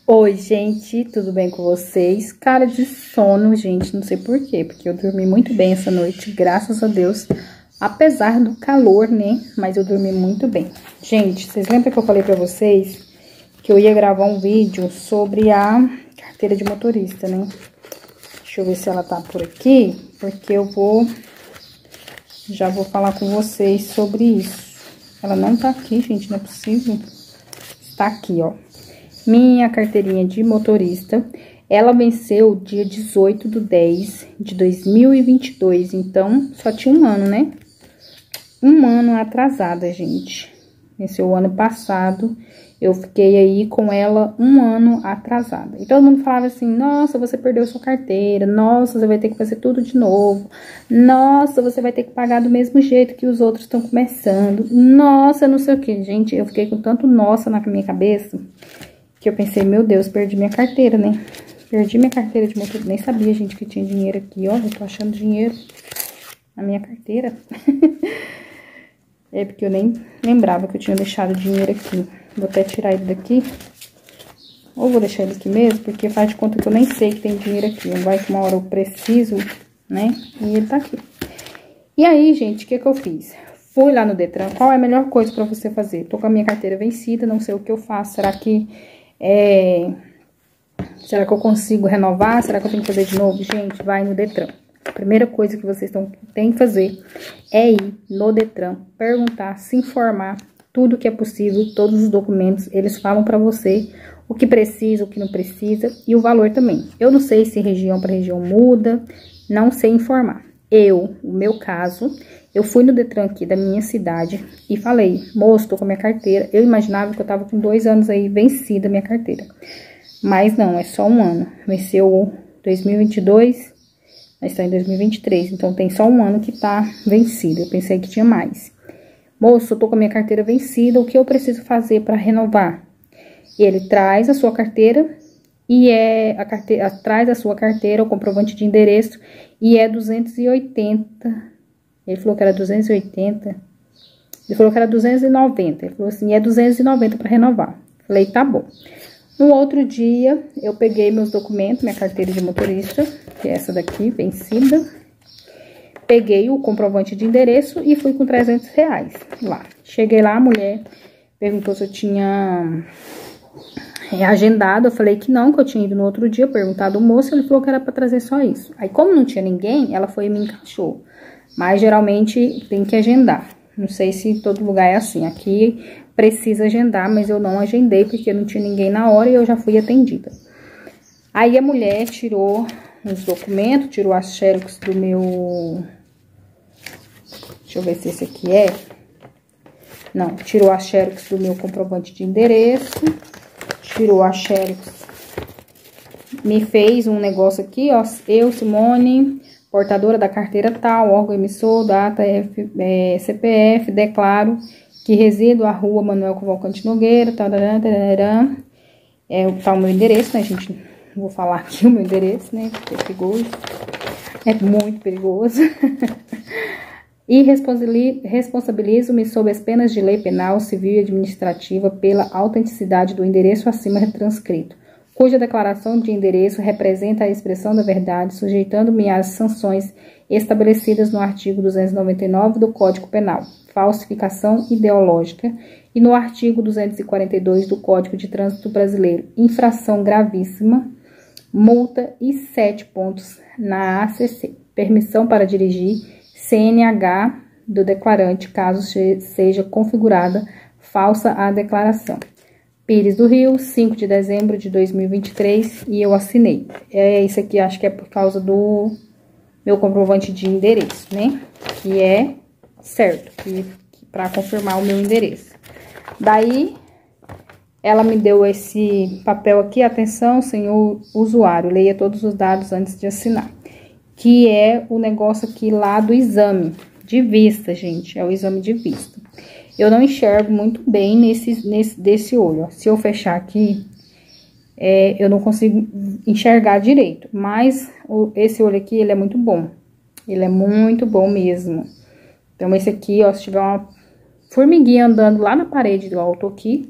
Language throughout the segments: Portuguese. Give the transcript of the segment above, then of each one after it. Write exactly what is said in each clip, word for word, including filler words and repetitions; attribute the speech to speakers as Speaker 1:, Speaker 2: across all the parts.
Speaker 1: Oi, gente, tudo bem com vocês? Cara de sono, gente, não sei por quê, porque eu dormi muito bem essa noite, graças a Deus, apesar do calor, né? Mas eu dormi muito bem. Gente, vocês lembram que eu falei pra vocês que eu ia gravar um vídeo sobre a carteira de motorista, né? Deixa eu ver se ela tá por aqui, porque eu vou... já vou falar com vocês sobre isso. Ela não tá aqui, gente, não é possível. Tá aqui, ó. Minha carteirinha de motorista, ela venceu dia dezoito de dez de dois mil e vinte e dois, então só tinha um ano, né? Um ano atrasada, gente. Venceu o ano passado, eu fiquei aí com ela um ano atrasada. E todo mundo falava assim, nossa, você perdeu sua carteira, nossa, você vai ter que fazer tudo de novo, nossa, você vai ter que pagar do mesmo jeito que os outros estão começando, nossa, não sei o que. Gente, eu fiquei com tanto nossa na minha cabeça, que eu pensei, meu Deus, perdi minha carteira, né? Perdi minha carteira de motorista. Nem sabia, gente, que tinha dinheiro aqui, ó. Eu tô achando dinheiro na minha carteira. É porque eu nem lembrava que eu tinha deixado dinheiro aqui. Vou até tirar ele daqui. Ou vou deixar ele aqui mesmo, porque faz de conta que eu nem sei que tem dinheiro aqui. Não vai que uma hora eu preciso, né? E ele tá aqui. E aí, gente, o que que eu fiz? Fui lá no Detran. Qual é a melhor coisa pra você fazer? Tô com a minha carteira vencida, não sei o que eu faço. Será que... É... Será que eu consigo renovar? Será que eu tenho que fazer de novo? Gente, vai no Detran. A primeira coisa que vocês tão, têm que fazer é ir no Detran, perguntar, se informar, tudo que é possível, todos os documentos, eles falam pra você o que precisa, o que não precisa e o valor também. Eu não sei se região para região muda, não sei informar. Eu, o meu caso, eu fui no Detran aqui da minha cidade e falei, moço, tô com a minha carteira. Eu imaginava que eu tava com dois anos aí vencida a minha carteira. Mas não, é só um ano. Venceu dois mil e vinte e dois, nós estamos em dois mil e vinte e três, então tem só um ano que tá vencida. Eu pensei que tinha mais. Moço, eu tô com a minha carteira vencida, o que eu preciso fazer para renovar? E ele traz a sua carteira e é a carteira, traz a sua carteira, o comprovante de endereço, e é duzentos e oitenta. Ele falou que era duzentos e oitenta. Ele falou que era duzentos e noventa. Ele falou assim, é duzentos e noventa para renovar. Falei, tá bom. No outro dia, eu peguei meus documentos, minha carteira de motorista, que é essa daqui, vencida. Peguei o comprovante de endereço e fui com trezentos reais lá. Cheguei lá, a mulher perguntou se eu tinha é, agendado. Eu falei que não, que eu tinha ido no outro dia, perguntado ao moço, ele falou que era pra trazer só isso. Aí, como não tinha ninguém, ela foi e me encaixou. Mas, geralmente, tem que agendar. Não sei se todo lugar é assim. Aqui precisa agendar, mas eu não agendei, porque não tinha ninguém na hora e eu já fui atendida. Aí, a mulher tirou os documentos, tirou as xerox do meu... Deixa eu ver se esse aqui é. Não, tirou a xerox do meu comprovante de endereço. Tirou a xerox. Me fez um negócio aqui, ó. Eu, Simone, portadora da carteira tal, órgão emissor, data, F, é, C P F, declaro que resido à rua Manuel Cavalcante Nogueira, tal, tarará, é tá o meu endereço, né, gente? Vou falar aqui o meu endereço, né? Porque é perigoso. É muito perigoso. E responsabilizo-me sob as penas de lei penal, civil e administrativa pela autenticidade do endereço acima retranscrito, cuja declaração de endereço representa a expressão da verdade, sujeitando-me às sanções estabelecidas no artigo duzentos e noventa e nove do Código Penal, falsificação ideológica, e no artigo duzentos e quarenta e dois do Código de Trânsito Brasileiro, infração gravíssima, multa e sete pontos na A C C, permissão para dirigir, C N H do declarante, caso seja configurada falsa a declaração. Pires do Rio, cinco de dezembro de dois mil e vinte e três, e eu assinei. É isso aqui, acho que é por causa do meu comprovante de endereço, né? Que é certo, que, que para confirmar o meu endereço. Daí, ela me deu esse papel aqui, atenção, senhor usuário, leia todos os dados antes de assinar. Que é o negócio aqui lá do exame de vista, gente. É o exame de vista. Eu não enxergo muito bem nesse, nesse desse olho. Ó. Se eu fechar aqui, é, eu não consigo enxergar direito. Mas o, esse olho aqui, ele é muito bom. Ele é muito bom mesmo. Então, esse aqui, ó, se tiver uma formiguinha andando lá na parede do alto aqui,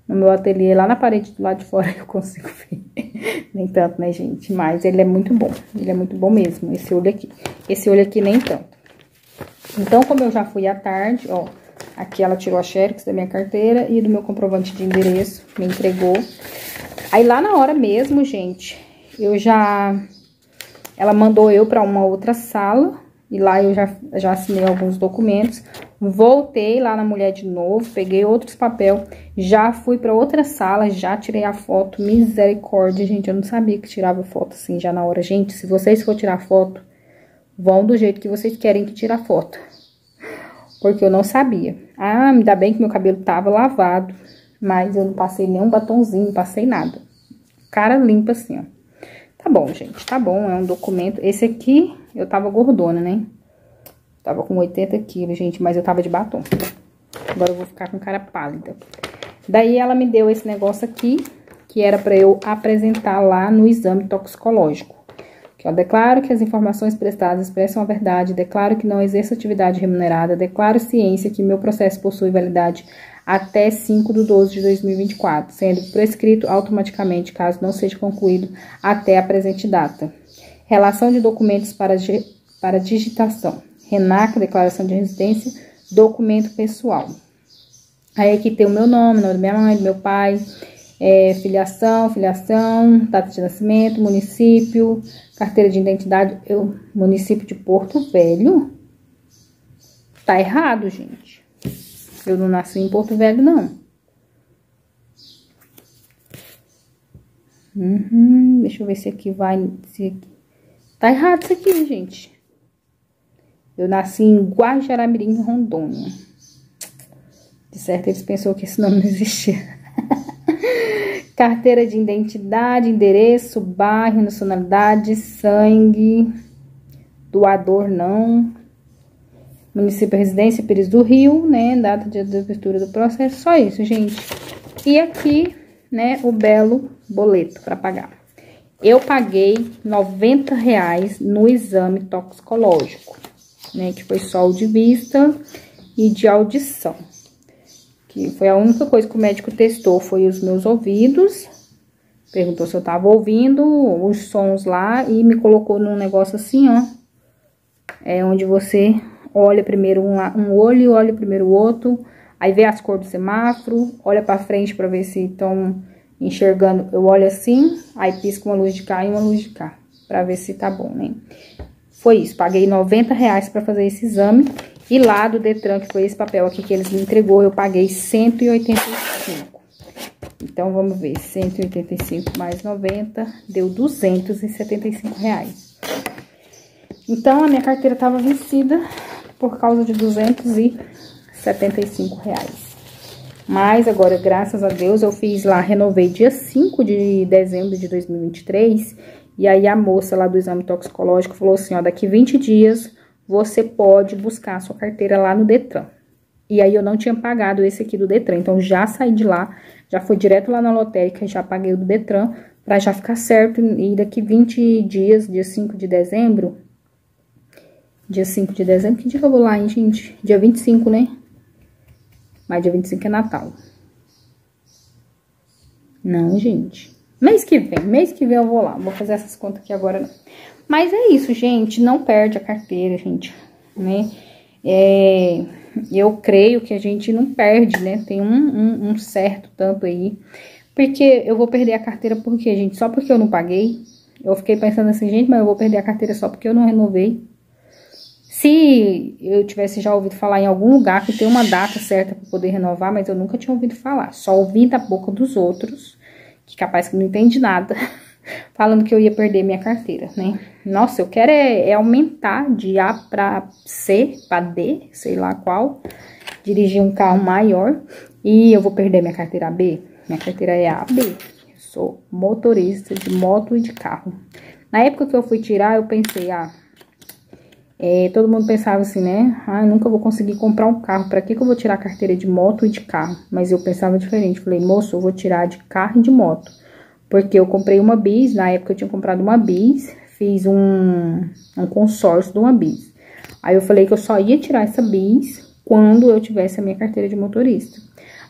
Speaker 1: no meu ateliê, lá na parede do lado de fora, eu consigo ver. Nem tanto, né, gente? Mas ele é muito bom. Ele é muito bom mesmo, esse olho aqui. Esse olho aqui nem tanto. Então, como eu já fui à tarde, ó, aqui ela tirou a xerox da minha carteira e do meu comprovante de endereço, me entregou. Aí, lá na hora mesmo, gente, eu já... Ela mandou eu pra uma outra sala, e lá eu já, já assinei alguns documentos. Voltei lá na mulher de novo, peguei outros papel, já fui pra outra sala, já tirei a foto. Misericórdia, gente, eu não sabia que tirava foto assim já na hora. Gente, se vocês for tirar foto, vão do jeito que vocês querem que tire a foto. Porque eu não sabia. Ah, ainda bem que meu cabelo tava lavado, mas eu não passei nenhum batonzinho, não passei nada. Cara limpa assim, ó. Tá bom, gente, tá bom, é um documento. Esse aqui, eu tava gordona, né? Tava com oitenta quilos, gente, mas eu tava de batom. Agora eu vou ficar com cara pálida. Daí ela me deu esse negócio aqui, que era pra eu apresentar lá no exame toxicológico. Que eu declaro que as informações prestadas expressam a verdade, declaro que não exerço atividade remunerada, declaro ciência que meu processo possui validade até cinco de doze de dois mil e vinte e quatro, sendo prescrito automaticamente, caso não seja concluído, até a presente data. Relação de documentos para, para digitação. RENAC, declaração de residência, documento pessoal. Aí aqui tem o meu nome, o nome da minha mãe, do meu pai, é, filiação, filiação, data de nascimento, município, carteira de identidade, eu, município de Porto Velho. Tá errado, gente. Eu não nasci em Porto Velho, não. Uhum, deixa eu ver se aqui vai... Se aqui... Tá errado isso aqui, gente. Eu nasci em Guajará-Mirim, Rondônia. De certo, eles pensaram que esse nome não existia. Carteira de identidade, endereço, bairro, nacionalidade, sangue, doador não. Município, residência, Pires do Rio, né? Data de abertura do processo, só isso, gente. E aqui, né, o belo boleto para pagar. Eu paguei noventa reais no exame toxicológico, né? Que foi só o de vista e de audição. Que foi a única coisa que o médico testou, foi os meus ouvidos. Perguntou se eu tava ouvindo os sons lá e me colocou num negócio assim, ó. É onde você olha primeiro um, um olho, olha primeiro o outro, aí vê as cores do semáforo, olha pra frente pra ver se estão enxergando. Eu olho assim, aí pisca uma luz de cá e uma luz de cá, pra ver se tá bom, né? Foi isso, paguei noventa reais pra fazer esse exame. E lá do Detran, que foi esse papel aqui que eles me entregou, eu paguei cento e oitenta e cinco. Então, vamos ver, cento e oitenta e cinco mais noventa, deu duzentos e setenta e cinco reais. Então, a minha carteira tava vencida por causa de duzentos e setenta e cinco reais. Mas agora, graças a Deus, eu fiz lá, renovei dia cinco de dezembro de dois mil e vinte e três. E aí, a moça lá do exame toxicológico falou assim, ó, daqui vinte dias... você pode buscar a sua carteira lá no Detran. E aí, eu não tinha pagado esse aqui do Detran. Então, já saí de lá, já fui direto lá na lotérica, já paguei o do Detran, pra já ficar certo. E daqui vinte dias, dia cinco de dezembro... Dia cinco de dezembro, que dia que eu vou lá, hein, gente? Dia vinte e cinco, né? Mas dia vinte e cinco é Natal. Não, gente. Mês que vem, mês que vem eu vou lá. Vou fazer essas contas aqui agora, não. Mas é isso, gente, não perde a carteira, gente, né? É, eu creio que a gente não perde, né? Tem um, um, um certo tanto aí. Porque eu vou perder a carteira por quê, gente? Só porque eu não paguei. Eu fiquei pensando assim, gente, mas eu vou perder a carteira só porque eu não renovei. Se eu tivesse já ouvido falar em algum lugar que tem uma data certa para poder renovar, mas eu nunca tinha ouvido falar. Só ouvi da boca dos outros, que capaz que não entende nada, falando que eu ia perder minha carteira, né? Nossa, eu quero é, é aumentar de A para C, para D, sei lá qual, dirigir um carro maior e eu vou perder minha carteira A B. Minha carteira é A B. Eu sou motorista de moto e de carro. Na época que eu fui tirar, eu pensei, ah, é, todo mundo pensava assim, né? Ah, eu nunca vou conseguir comprar um carro. Pra que que eu vou tirar a carteira de moto e de carro? Mas eu pensava diferente. Falei, moço, eu vou tirar de carro e de moto. Porque eu comprei uma bis, na época eu tinha comprado uma bis, fiz um, um consórcio de uma bis. Aí eu falei que eu só ia tirar essa bis quando eu tivesse a minha carteira de motorista.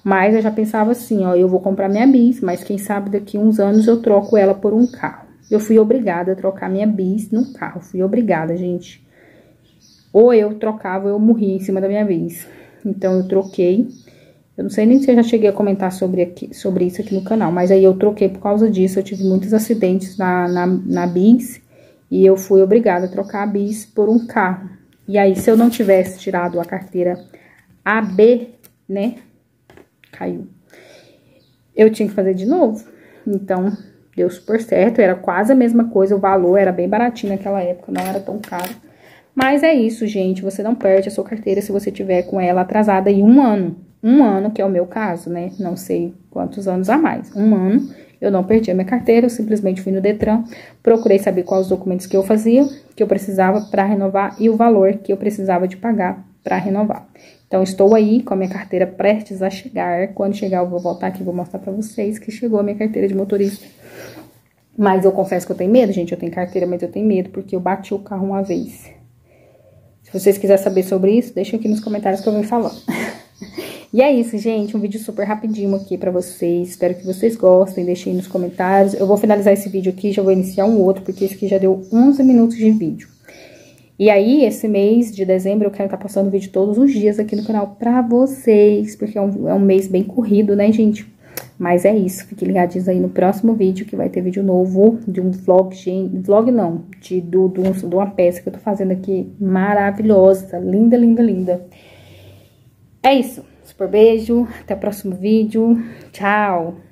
Speaker 1: Mas eu já pensava assim, ó, eu vou comprar minha bis, mas quem sabe daqui uns anos eu troco ela por um carro. Eu fui obrigada a trocar minha bis no carro, fui obrigada, gente. Ou eu trocava ou eu morria em cima da minha bis. Então, eu troquei. Eu não sei nem se eu já cheguei a comentar sobre, aqui, sobre isso aqui no canal, mas aí eu troquei por causa disso. Eu tive muitos acidentes na, na, na bis e eu fui obrigada a trocar a bis por um carro. E aí, se eu não tivesse tirado a carteira A B, né, caiu, eu tinha que fazer de novo. Então, deu super certo, era quase a mesma coisa, o valor era bem baratinho naquela época, não era tão caro. Mas é isso, gente, você não perde a sua carteira se você tiver com ela atrasada em um ano. Um ano, que é o meu caso, né? Não sei quantos anos a mais. Um ano, eu não perdi a minha carteira, eu simplesmente fui no Detran, procurei saber quais os documentos que eu fazia, que eu precisava para renovar e o valor que eu precisava de pagar para renovar. Então, estou aí com a minha carteira prestes a chegar. Quando chegar, eu vou voltar aqui e vou mostrar para vocês que chegou a minha carteira de motorista. Mas eu confesso que eu tenho medo, gente. Eu tenho carteira, mas eu tenho medo porque eu bati o carro uma vez. Se vocês quiserem saber sobre isso, deixa aqui nos comentários que eu venho falando. E é isso, gente. Um vídeo super rapidinho aqui pra vocês. Espero que vocês gostem. Deixem aí nos comentários. Eu vou finalizar esse vídeo aqui, já vou iniciar um outro, porque esse aqui já deu onze minutos de vídeo. E aí, esse mês de dezembro, eu quero estar postando vídeo todos os dias aqui no canal pra vocês, porque é um, é um mês bem corrido, né, gente? Mas é isso, fiquem ligadinhos aí no próximo vídeo, que vai ter vídeo novo de um vlog, gente, vlog não, de, do, do, de uma peça que eu tô fazendo aqui, maravilhosa, linda, linda, linda. É isso, super beijo, até o próximo vídeo, tchau!